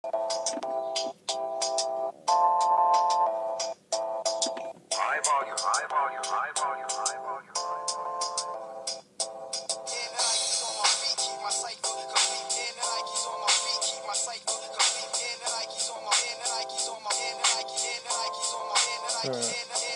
High volume, high volume, high volume, high volume, high volume.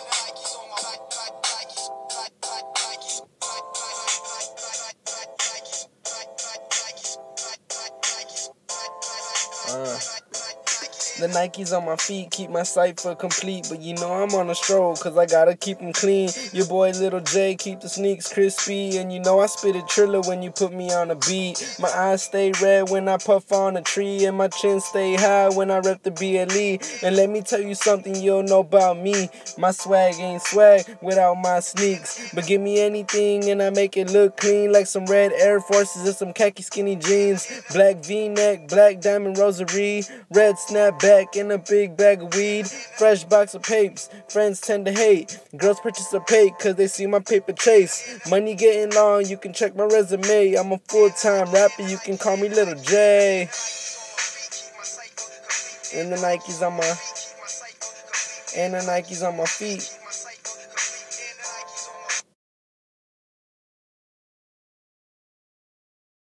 The Nikes on my feet keep my cipher complete, but you know I'm on a stroll, cause I gotta keep them clean. Your boy Lil Jay keep the sneaks crispy, and you know I spit a triller when you put me on a beat. My eyes stay red when I puff on a tree, and my chin stay high when I rep the BLE. And let me tell you something you don't know about me, my swag ain't swag without my sneaks. But give me anything and I make it look clean, like some red Air Forces and some khaki skinny jeans. Black V-neck, black diamond rosary, red snapback and a big bag of weed. Fresh box of papes, friends tend to hate. Girls participate cause they see my paper chase. Money getting long, you can check my resume. I'm a full-time rapper, you can call me Lil Jay. And the Nikes on my feet.